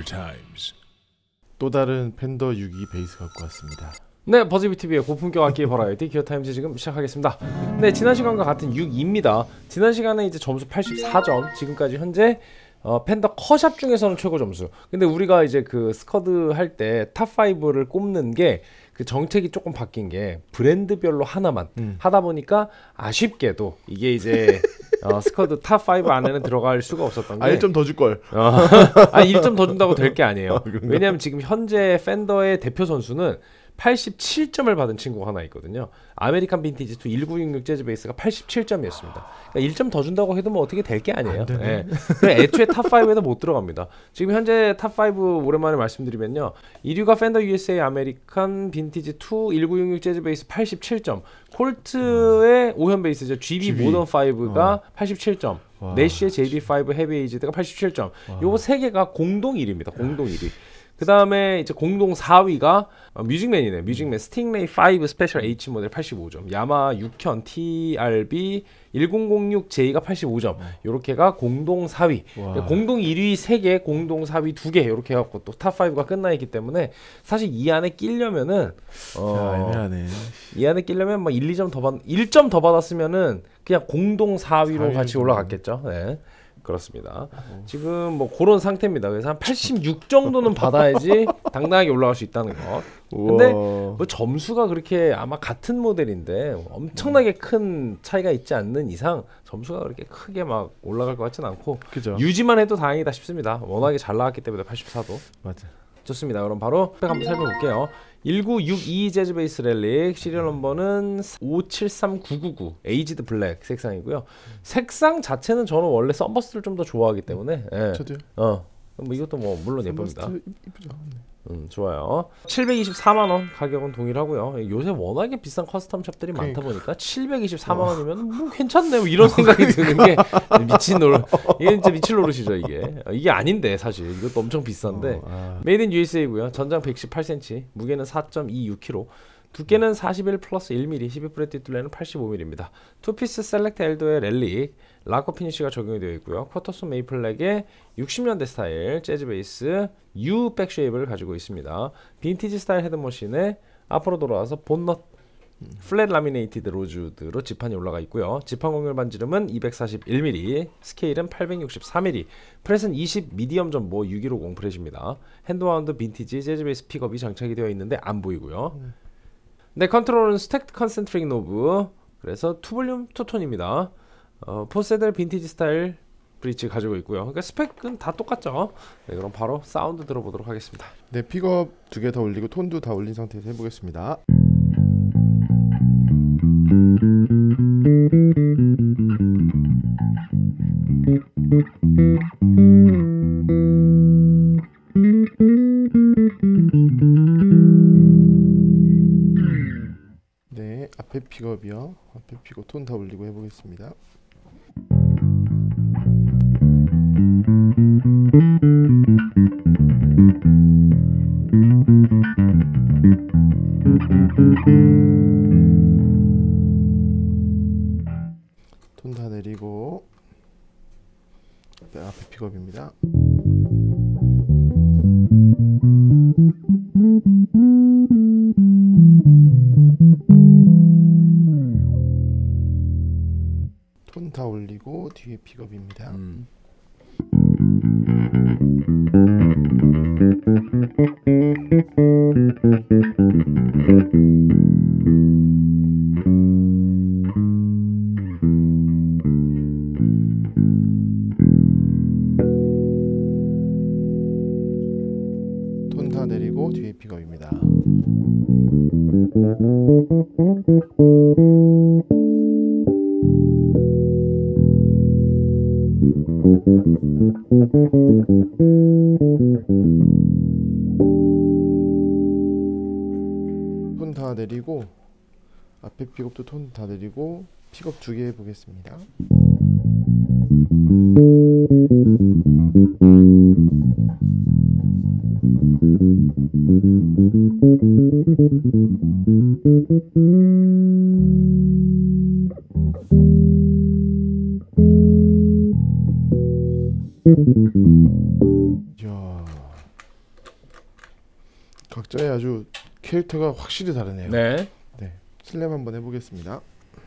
times. 또 다른 팬더 62 베이스 갖고 왔습니다. 네, 버즈비TV의 고품격 악기 버라이어티 기어타임즈 지금 시작하겠습니다. 네, 지난 시간과 같은 6입니다. 지난 시간에 이제 점수 84점, 지금까지 현재 팬더 컷샵 중에서는 최고 점수. 근데 우리가 이제 그 스쿼드 할 때 탑5를 꼽는 게 그 정책이 조금 바뀐 게 브랜드별로 하나만 하다 보니까 아쉽게도 이게 이제 스쿼드 탑5 안에는 들어갈 수가 없었던 게 1점 더 줄 걸. 1점 더 준다고 될 게 아니에요. 왜냐하면 지금 현재 팬더의 대표 선수는 87점을 받은 친구가 하나 있거든요. 아메리칸 빈티지 2 1966 재즈 베이스가 87점이었습니다. 그러니까 1점 더 준다고 해도 뭐 어떻게 될 게 아니에요. 네. 애초에 탑5에도 못 들어갑니다. 지금 현재 탑5 오랜만에 말씀드리면요. 1위가 팬더 USA 아메리칸 빈티지 2 1966 재즈 베이스 87점, 콜트의 오현 베이스죠. GB 모던 5가 87점, 내쉬의 JB5 헤비 에이지드가 87점. 요거 세 개가 공동 1위입니다. 공동 1위. 그 다음에 이제 공동 4위가 뮤직맨이네. 뮤직맨 스팅레이 5 스페셜 H 모델 85점, 야마 6현 TRB 1006J가 85점. 요렇게가 공동 4위. 공동 1위 3개, 공동 4위 2개 요렇게 해갖고 또 탑5가 끝나 있기 때문에 사실 이 안에 끼려면은 애매하네. 이 안에 끼려면 뭐 1, 2점 더 1점 더 받았으면은 그냥 공동 4위로 같이 올라갔겠죠. 네. 그렇습니다. 지금 뭐 그런 상태입니다. 그래서 한 86 정도는 받아야지 당당하게 올라갈 수 있다는 거. 근데 뭐 점수가 그렇게 아마 같은 모델인데 엄청나게 큰 차이가 있지 않는 이상 점수가 그렇게 크게 막 올라갈 것 같지는 않고, 그죠. 유지만 해도 다행이다 싶습니다. 워낙에 잘 나왔기 때문에 84도. 맞아. 좋습니다. 그럼 바로 스펙 한번 살펴볼게요. 1962 재즈 베이스 렐릭, 시리얼 넘버는 573999 에이지드 블랙 색상이고요. 색상 자체는 저는 원래 썬버스트를 좀 더 좋아하기 때문에 저도요. 뭐 이것도 뭐 물론 예쁩니다. 이쁘죠. 좋아요. 724만원 가격은 동일하고요. 요새 워낙에 비싼 커스텀 샵들이 많다 보니까 724만원이면 뭐 괜찮네 뭐 이런 생각이 드는 게 이게 진짜 미칠 노릇이죠. 이게 아닌데 사실 이것도 엄청 비싼데 메이드 인 USA고요. 전장 118cm, 무게는 4.26kg, 두께는 41 플러스 1mm, 12프렛 뒷둘레는 85mm입니다. 투피스 셀렉트 엘도의 렐릭, 락커 피니쉬가 적용이 되어 있고요. 쿼터손 메이플렉의 60년대 스타일 재즈 베이스 U 백쉐입을 가지고 있습니다. 빈티지 스타일 헤드머신에 앞으로 돌아와서 본넛 플랫 라미네이티드 로즈우드로 지판이 올라가 있고요. 지판 공률 반지름은 241mm, 스케일은 863mm, 프렛은 20 미디엄 전보 6150 프렛입니다. 핸드와운드 빈티지 재즈 베이스 픽업이 장착이 되어 있는데 안 보이고요. 네, 컨트롤은 스택드 컨센트릭 노브, 그래서 투볼륨 투톤입니다. 포세델 빈티지 스타일 브릿지 가지고 있고요. 그러니까 스펙은 다 똑같죠. 네, 그럼 바로 사운드 들어보도록 하겠습니다. 네, 픽업 2개 더 올리고 톤도 다 올린 상태에서 해보겠습니다. 네, 앞에 픽업이요. 앞에 픽업 톤 다 올리고 해보겠습니다. 톤 다 내리고 네, 앞에 픽업입니다. 톤 다 올리고 뒤에 픽업입니다. 톤 다 내리고 뒤에 픽업입니다. 톤 다 내리고 앞에 픽업도 톤 다 내리고 픽업 2개 해보겠습니다. 이야, 각자의 아주 캐릭터가 확실히 다르네요. 네. 네, 슬램 한번 해보겠습니다.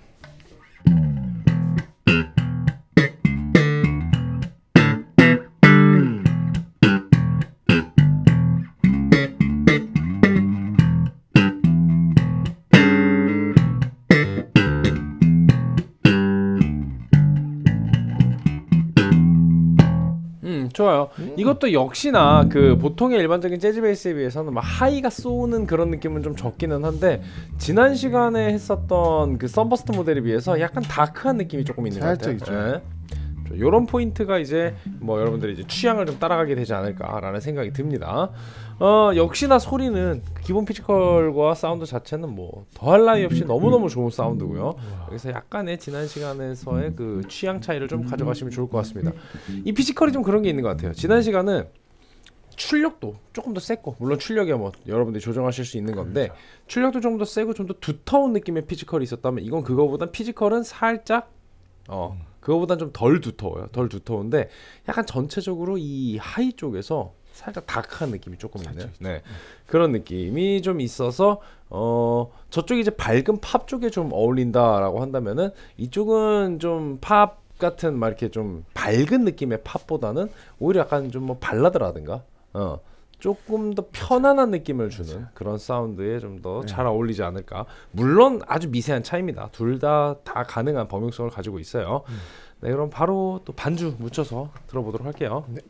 좋아요. 이것도 역시나 그 보통의 일반적인 재즈 베이스에 비해서는 막 하이가 쏘는 그런 느낌은 좀 적기는 한데 지난 시간에 했었던 그 썬버스트 모델에 비해서 약간 다크한 느낌이 조금 있는 것 같아요. 살짝 있죠. 요런 포인트가 이제 뭐 여러분들이 이제 취향을 좀 따라가게 되지 않을까라는 생각이 듭니다. 역시나 소리는 기본 피지컬과 사운드 자체는 뭐 더할 나위 없이 너무너무 좋은 사운드고요. 여기서 약간의 지난 시간에서의 그 취향 차이를 좀 가져가시면 좋을 것 같습니다. 이 피지컬이 좀 그런 게 있는 것 같아요. 지난 시간은 출력도 조금 더 셌고, 물론 출력이 뭐 여러분들이 조정하실 수 있는 건데 출력도 좀 더 세고 좀 더 두터운 느낌의 피지컬이 있었다면 이건 그거보단 피지컬은 살짝 그거보단 좀 덜 두터워요. 덜 두터운데 약간 전체적으로 이 하이 쪽에서 살짝 다크한 느낌이 조금 있네요. 네, 그런 느낌이 좀 있어서 저쪽이 이제 밝은 팝 쪽에 좀 어울린다라고 한다면은 이쪽은 좀 팝 같은 막 이렇게 좀 밝은 느낌의 팝보다는 오히려 약간 좀 뭐 발라드라든가 조금 더 편안한 느낌을 주는 그런 사운드에 좀 더 잘 어울리지 않을까. 물론 아주 미세한 차이입니다. 둘 다 가능한 범용성을 가지고 있어요. 네, 그럼 바로 또 반주 묻혀서 들어보도록 할게요. 네.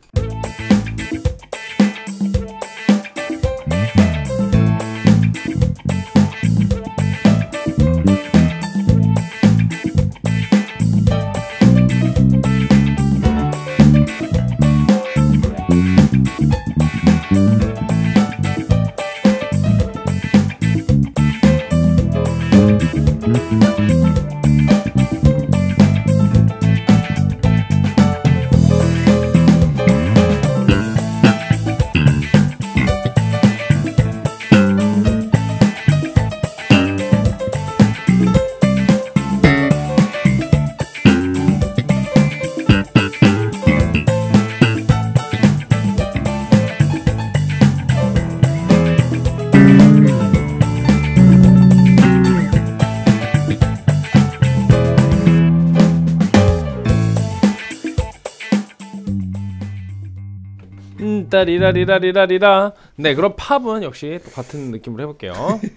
따리라리라리라리라. 네, 그럼 팝은 역시 또 같은 느낌으로 해볼게요.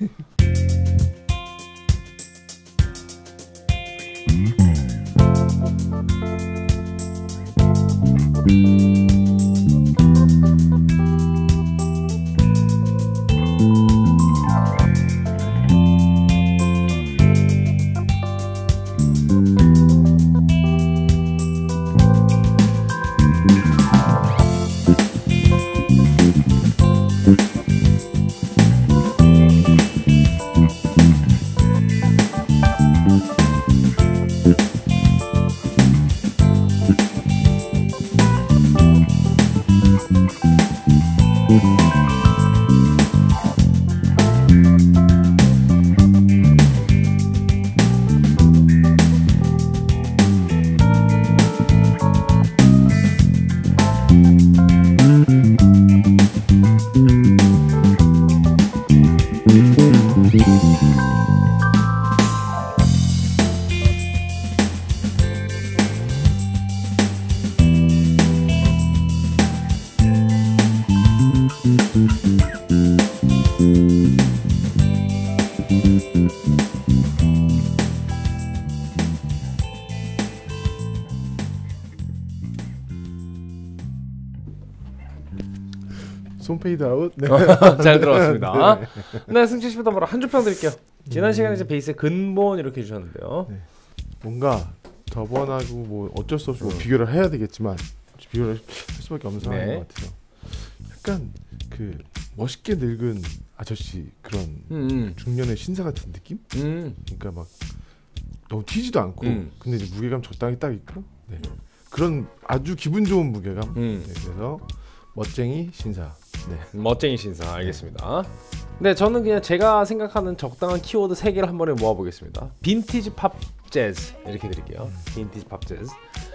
손 페이드 아웃. 네. 잘 들어갔습니다. 네, 승철 씨부터 바로 한 줄 평 드릴게요. 지난 시간에 이제 베이스 근본 이렇게 주셨는데요. 네. 뭔가 저번하고 뭐 어쩔 수 없이 뭐 비교를 해야 되겠지만 비교를 할 수밖에 없는 상황인 것 같아요. 약간 그 멋있게 늙은 아저씨 그런 중년의 신사 같은 느낌? 그러니까 막 너무 튀지도 않고 근데 이제 무게감 적당히 딱 있고 그런 아주 기분 좋은 무게감. 그래서 멋쟁이 신사. 네. 멋쟁이 신사. 알겠습니다. 네, 저는 그냥 제가 생각하는 적당한 키워드 3개를 한 번에 모아보겠습니다. 빈티지 팝 재즈 이렇게 드릴게요. 빈티지 팝 재즈.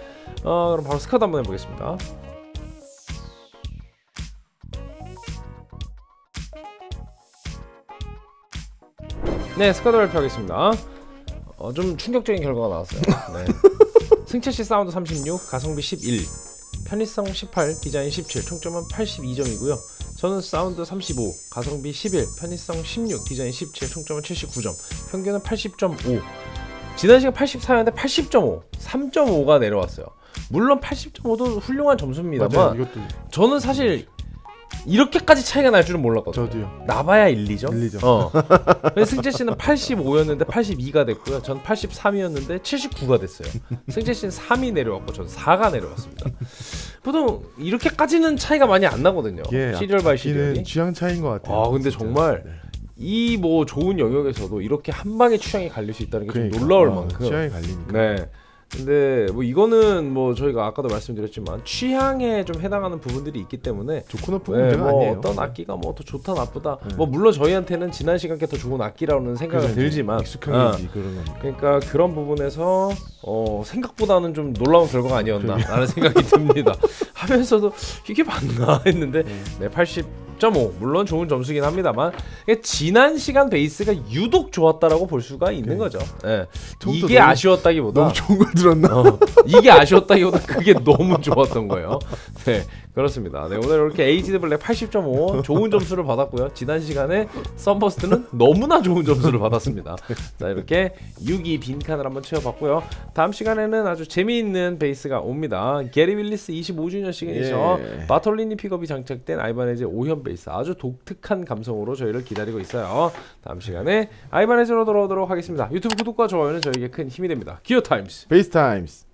그럼 바로 스쿼드 한번 해보겠습니다. 네, 스쿼드 발표하겠습니다. 좀 충격적인 결과가 나왔어요. 네. 승채씨 사운드 36, 가성비 11, 편의성 18, 디자인 17, 총점은 82점이고요. 저는 사운드 35, 가성비 11, 편의성 16, 디자인 17, 총점은 79점, 평균은 80.5. 지난 시간 84였는데 80.5, 3.5가 내려왔어요. 물론 80.5도 훌륭한 점수입니다만 맞아요, 이것도 저는 사실 이렇게까지 차이가 날 줄은 몰랐거든요. 저도요. 나봐야 1, 2점? 1, 2점. 그래서 승재씨는 85였는데 82가 됐고요. 전 83이었는데 79가 됐어요. 승재씨는 3이 내려왔고 전 4가 내려왔습니다. 보통 이렇게까지는 차이가 많이 안 나거든요. 시리얼 바이 시리얼이. 취향 차이인 것 같아요. 아 근데 진짜. 정말 네. 이 뭐 좋은 영역에서도 이렇게 한 방에 취향이 갈릴 수 있다는 게 좀 그러니까. 놀라울 만큼. 취향이 갈리니까. 네. 근데 뭐 이거는 뭐 저희가 아까도 말씀드렸지만 취향에 좀 해당하는 부분들이 있기 때문에 좋고 나쁜 네, 문제가 뭐 아니에요. 어떤 악기가 뭐 더 좋다 나쁘다 네. 뭐 물론 저희한테는 지난 시간께 더 좋은 악기라는 생각은 그죠, 들지만 익숙한 얘기 그런 거니까. 그러니까 그런 부분에서 생각보다는 좀 놀라운 결과가 아니었나라는 생각이 듭니다. 하면서도 이게 맞나 했는데 네, 80.5 물론 좋은 점수긴 합니다만 지난 시간 베이스가 유독 좋았다라고 볼 수가 있는 거죠. 네. 이게 너무, 아쉬웠다기보다 너무 좋은 걸 들었나? 이게 아쉬웠다기보다 그게 너무 좋았던 거예요. 네, 그렇습니다. 네, 오늘 이렇게 에이지드 블랙 80.5 좋은 점수를 받았고요. 지난 시간에 썬버스트는 너무나 좋은 점수를 받았습니다. 자, 이렇게 6위 빈칸을 한번 채워봤고요. 다음 시간에는 아주 재미있는 베이스가 옵니다. 게리 윌리스 25주년식이죠. 예. 바톨리니 픽업이 장착된 아이바네즈 5현 베이스 아주 독특한 감성으로 저희를 기다리고 있어요. 다음 시간에 아이바네즈로 돌아오도록 하겠습니다. 유튜브 구독과 좋아요는 저에게 큰 힘이 됩니다. 기어 타임스 베이스 타임스.